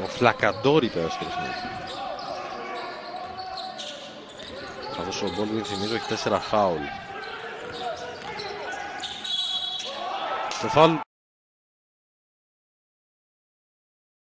Ο Φλακαντόρη πέρα στο παιχνίδι. Καθώς ο Μπόλτουιν, θυμίζω, έχει 4 φάουλ. Το φάουλ